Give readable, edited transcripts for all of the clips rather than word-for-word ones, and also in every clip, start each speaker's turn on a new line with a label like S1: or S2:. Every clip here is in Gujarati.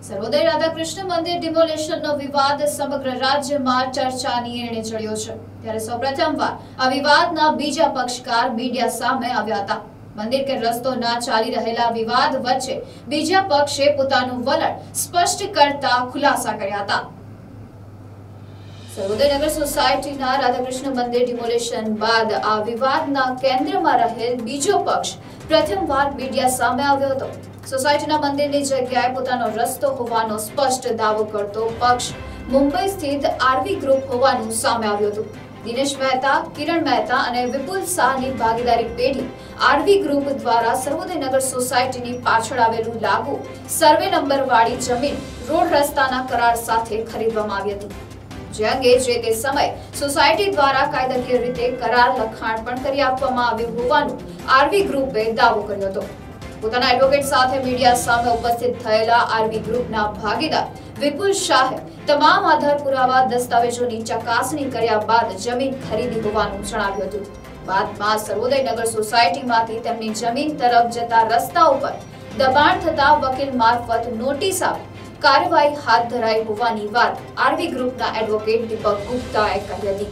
S1: સર્વોદય રાધાકૃષ્ણ મંદિર ડિમોલેશનનો વિવાદ સમગ્ર રાજ્યમાં ચર્ચાની એણે ચડ્યો છે। ત્યારે સૌપ્રથમવાર આ વિવાદના બીજા પક્ષકાર મીડિયા સામે આવ્યા હતા। મંદિર કે રસ્તો ના ચાલી રહેલા વિવાદ વચ્ચે બીજા પક્ષે પોતાનું વલણ સ્પષ્ટ કરતા ખુલાસા કર્યા હતા। સર્વોદયનગર સોસાયટીના રાધાકૃષ્ણ મંદિર ડિમોલેશન બાદ આ વિવાદના કેન્દ્રમાં રહેલ બીજો પક્ષ પ્રથમવાર મીડિયા સામે આવ્યો હતો। સોસાયટીના મંદિરની જગ્યાએ પોતાનો રસ્તો હોવાનો સ્પષ્ટ દાવો કરતો પક્ષ મુંબઈ સ્થિત આરવી ગ્રુપ હોવાનું સામે આવ્યું હતું। દિનેશ મહેતા, કિરણ મહેતા અને વિપુલ શાહની ભાગીદારી પેઢી આરવી ગ્રુપ દ્વારા સર્વોદયનગર સોસાયટીની પાછળ આવેલું લાગુ સર્વે નંબર વાળી જમીન રોડ રસ્તાના કરાર સાથે ખરીદવામાં આવી હતી, જે અંગે જે તે સમયે સોસાયટી દ્વારા કાયદાકીય રીતે કરાર લખાણ પણ કરી આપવામાં આવ્યું હોવાનું આરવી ગ્રુપે દાવો કર્યો હતો। પોતાના એડવોકેટ સાથે મીડિયા સામે ઉપસ્થિત થયેલા આરવી ગ્રુપના ભાગીદાર વિપુલ શાહે તમામ આધાર પુરાવા દસ્તાવેજોની ચકાસણી કર્યા બાદ જમીન ખરીદી હોવાનું જણાવ્યું હતું। બાદમાં સર્વોદયનગર સોસાયટીમાંથી તેમની જમીન તરફ જતા રસ્તા ઉપર દબાણ થતા વકીલ મારફત નોટિસ આપી કાર્યવાહી હાથ ધરાઈ હોવાની વાત આરવી ગ્રુપના એડવોકેટ દીપક ગુપ્તાએ કહી હતી।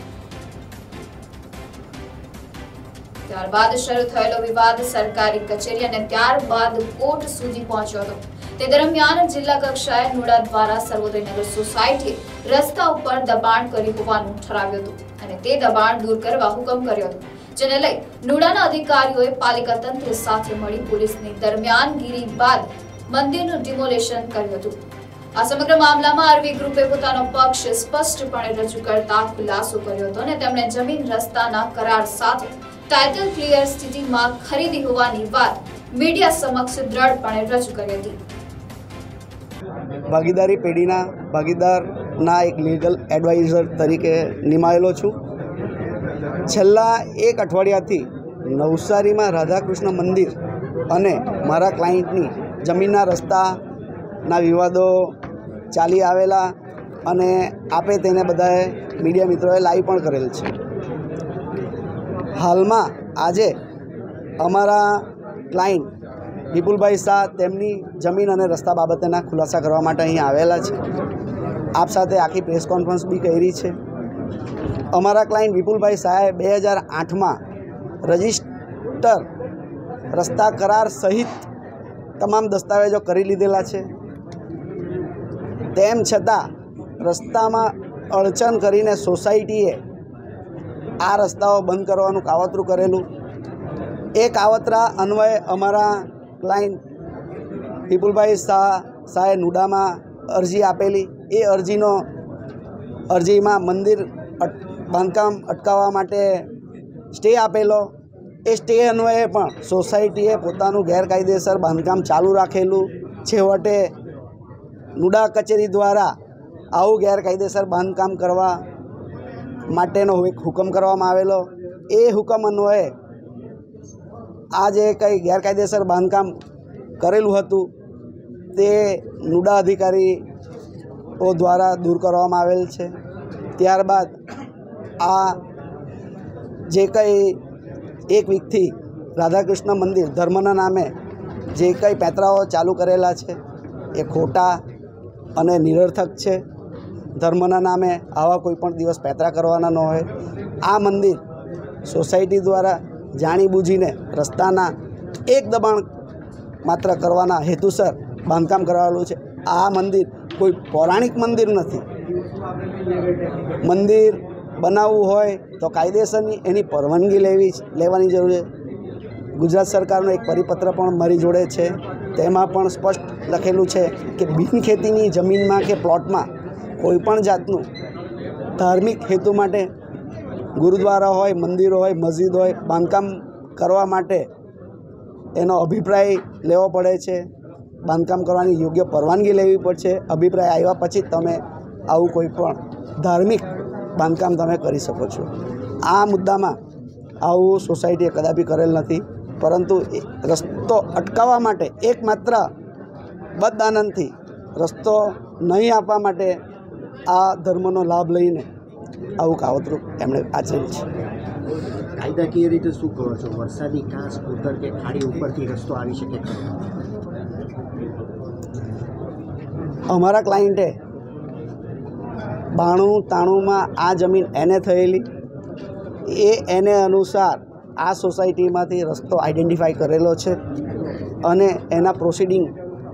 S1: ત્યારબાદ શરૂ થયેલો વિવાદ સરકારી કચેરી અને ત્યારબાદ કોર્ટ સુધી પહોંચ્યો હતો। તે દરમિયાન જિલ્લા કક્ષાએ નુડા દ્વારા સર્વોદયનગર સોસાયટી રસ્તા ઉપર દબાણ કર્યું હોવાનું ઠરાવ્યું હતું અને તે દબાણ દૂર કરવા હુકમ કર્યો હતો, જેને લઈ નુડાના અધિકારીઓએ પાલિકા તંત્ર સાથે મળી પોલીસની દરમિયાનગીરી બાદ મંદિરનું ડિમોલેશન કર્યું હતું। આ સમગ્ર મામલામાં આરવી ગ્રુપે પોતાનો પક્ષ સ્પષ્ટપણે રજૂ કરતા ખુલાસો કર્યો હતો અને તેમણે જમીન રસ્તાના કરાર સાથે ટાઇટલ ક્લિયર સ્થિતિમાં ખરીદી હોવાની વાત મીડિયા સમક્ષ દ્રઢપણે રજૂ કરી હતી।
S2: ભાગીદારી પેઢીના ભાગીદારના એક લીગલ એડવાઇઝર તરીકે નિમાયેલો છું। છેલ્લા એક અઠવાડિયાથી નવસારીમાં રાધાકૃષ્ણ મંદિર અને મારા ક્લાયન્ટની જમીનના રસ્તાના વિવાદો ચાલી આવેલા અને આપે તેને બધાએ મીડિયા મિત્રોએ લાઈવ પણ કરેલ છે। હાલમાં આજે અમારા ક્લાયન્ટ વિપુલભાઈ શાહ તેમની જમીન અને રસ્તા બાબતેના ખુલાસા કરવા માટે અહીં આવેલા છે। આપ સાથે આખી પ્રેસ કોન્ફરન્સ બી કરી છે। અમારા ક્લાયન્ટ વિપુલભાઈ શાહે 2008માં રજિસ્ટર રસ્તા કરાર સહિત તમામ દસ્તાવેજો કરી લીધેલા છે। તેમ છતાં રસ્તામાં અડચણ કરીને સોસાયટીએ આ રસ્તાઓ બંધ કરવાનું કાવતરું કરેલું। એ કાવતરા અન્વયે અમારા ક્લાયન્ટ વિપુલભાઈ શાહે નુડામાં અરજી આપેલી। એ અરજીમાં મંદિર બાંધકામ અટકાવવા માટે સ્ટે આપેલો। એ સ્ટે અન્વયે પણ સોસાયટીએ પોતાનું ગેરકાયદેસર બાંધકામ ચાલુ રાખેલું। છેવટે નુડા કચેરી દ્વારા આવું ગેરકાયદેસર બાંધકામ કરવા માટેનો એક હુકમ કરવામાં આવેલો। એ હુકમ અન્વયે આ જે કંઈ ગેરકાયદેસર બાંધકામ કરેલું હતું તે નુડા અધિકારીઓ દ્વારા દૂર કરવામાં આવેલ છે। ત્યારબાદ આ જે કંઈ એક વીકથી રાધાકૃષ્ણ મંદિર ધર્મના નામે જે કંઈ પેંતરાઓ ચાલુ કરેલા છે એ ખોટા અને નિરર્થક છે। ધર્મના નામે આવા કોઈ પણ દિવસ પેંતરા કરવાના ન હોય। આ મંદિર સોસાયટી દ્વારા જાણીબૂજીને રસ્તાના એક દબાણ માત્ર કરવાના હેતુસર બાંધકામ કરાવેલું છે। આ મંદિર કોઈ પૌરાણિક મંદિર નથી। મંદિર બનાવવું હોય તો કાયદેસરની એની પરવાનગી લેવાની જરૂર છે। ગુજરાત સરકારનો એક પરિપત્ર પણ મારી જોડે છે, તેમાં પણ સ્પષ્ટ લખેલું છે કે બિનખેતીની જમીનમાં કે પ્લોટમાં કોઈપણ જાતનું ધાર્મિક હેતુ માટે ગુરુદ્વારા હોય, મંદિરો હોય, મસ્જિદ હોય બાંધકામ કરવા માટે એનો અભિપ્રાય લેવો પડે છે। બાંધકામ કરવાની યોગ્ય પરવાનગી લેવી પડશે। અભિપ્રાય આવ્યા પછી તમે આવું કોઈ પણ ધાર્મિક બાંધકામ તમે કરી શકો છો। આ મુદ્દામાં આવું સોસાયટીએ કદાપી કરેલ નથી, પરંતુ રસ્તો અટકાવવા માટે એકમાત્ર બદઆનંદથી રસ્તો નહીં આપવા માટે આ ધર્મનો લાભ લઈને આવું કાવતરું એમણે આચરેલ છે।
S3: કાયદાકીય રીતે શું કહો છો? વરસાદી ઘાસ કોતર કે ખાડી ઉપરથી રસ્તો આવી શકે?
S2: અમારા ક્લાયન્ટે 92-93માં આ જમીન એને થયેલી એને અનુસાર આ સોસાયટીમાંથી રસ્તો આઈડેન્ટિફાઈ કરેલો છે અને એના પ્રોસિડિંગ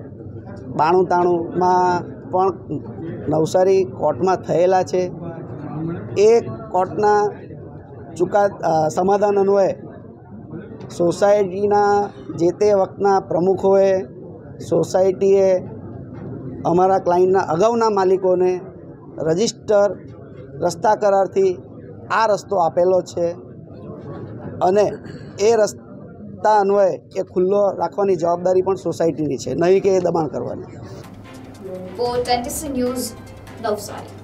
S2: 92-93માં પણ નવસારી કોર્ટમાં થયેલા છે. એ કોર્ટના સમાધાન અન્વયે સોસાયટીના જે તે વખતના પ્રમુખોએ સોસાયટીએ અમારા ક્લાયન્ટના અગાઉના માલિકોને રજિસ્ટર રસ્તા કરારથી આ રસ્તો આપેલો છે અને એ રસ્તા અન્વયે એ ખુલ્લો રાખવાની જવાબદારી પણ સોસાયટીની છે, નહીં કે એ દબાણ કરવાની.
S1: NTC news Navsari.